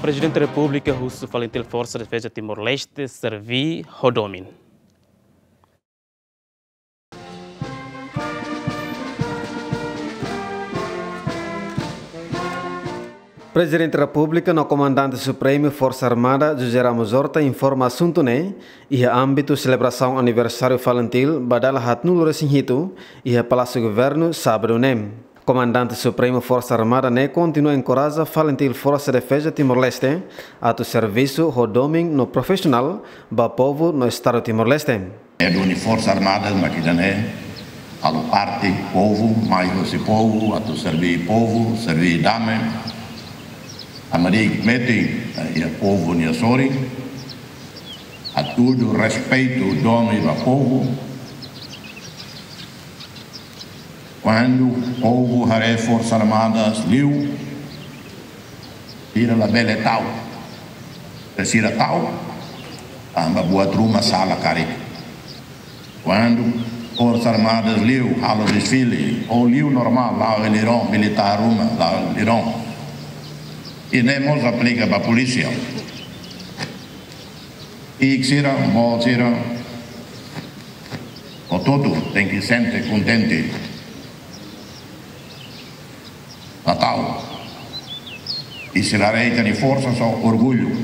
Presidente da República Russo Valentin Força de Defesa Timor-Leste servi Hodomin. Presidente da República, no Comandante Supremo Força Armada, José Ramos Horta, informa assunto e a âmbito celebração aniversário Valentin, badala hatnul resinhito e a Palácio Governo sábado Comandante Supremo Força Armada continua a encorajar Valentin Força de Defesa Timor-Leste a tu serviço Hodomin no profissional ba povo no Estado Timor-Leste. É do Força Armada, maquidané, a parte povo, mais você povo, a tu servir povo, servir dame. A Maria mete o povo niasori, a tudo respeito dono e do povo. Quando o povo haré Forças Armadas liu, tira a bela tal, tira tal, amba boa truma sala cari. Quando Forças Armadas liu, halo desfile, ou liu normal, lá o Irão, militar ruma, lá o Irão. E nem nos aplica para a polícia. E que será, mal será, o todo tem que sentir contente. Natal. E se la reita de força só orgulho.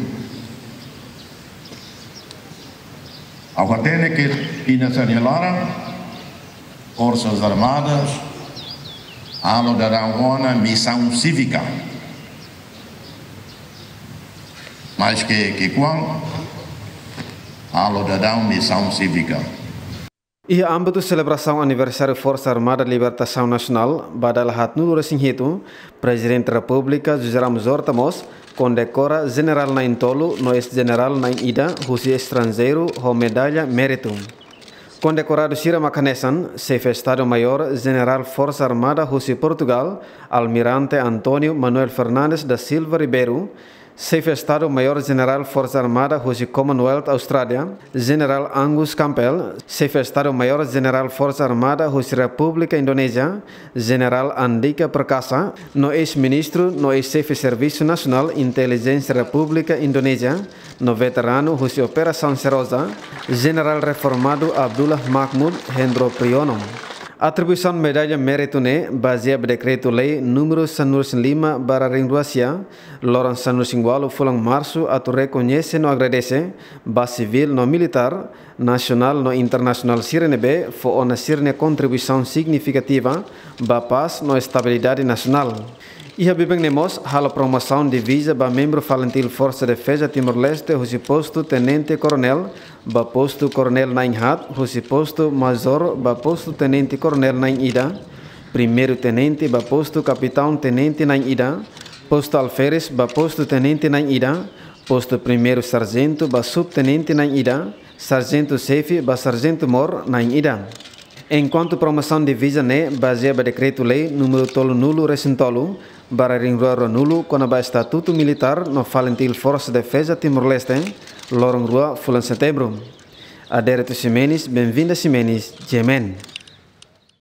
Agora tem que inacionalara Forças Armadas ano dará uma missão cívica. Mas que quando ano dará uma missão cívica. E a âmbito celebração aniversário Força Armada Libertação Nacional, badal hatnul resinhito, Presidente da República José Ramos Horta condecora General Nain Tolu, no ex-general Nain Ida, Russo estrangeiro, com medalha Méritum. Condecorado Sira Macanessan, chefe Estado-Maior General Força Armada Russo Portugal, Almirante Antônio Manuel Fernandes da Silva Ribeiro, chefe Estado-Maior General Força Armada Russo Commonwealth Austrália, General Angus Campbell, chefe Estado-Maior General Força Armada Russo República Indonésia, General Andika Perkasa, no ex-ministro, no ex-chefe Serviço Nacional Inteligência República Indonésia, no veterano Russo Operação Serosa, General Reformado Abdullah Mahmud Hendro Priyono. Atribuição medalha mérito baseada no decreto-lei número 105/2002, Loran 105 fulang março, a tu reconhece no agradece, ba civil no militar, nacional no internacional Sirenebe, foi uma sirne contribuição significativa, ba paz no estabilidade nacional. E a nemos a promoção de visa ba membro Valentin Força de Defesa Timor-Leste, o posto Tenente Coronel, ba posto Coronel Nain Hat, o posto Major, ba posto Tenente Coronel Nain Ida, primeiro Tenente, ba posto Capitão Tenente Nain Ida, posto Alferes, ba posto Tenente Nain Ida, posto primeiro Sargento, ba Subtenente Nain Ida, Sargento Chefe, ba Sargento Mor Nain Ida. Enquanto promoção de visa baseada no decreto-lei número tolo nulo recentolo, bararingrua nulo com a estatuto militar no Valentin Força de Defesa Timor-Leste, lorong rua fulan setembro. Adérito Ximenes, bem-vinda Ximenes, Jemen.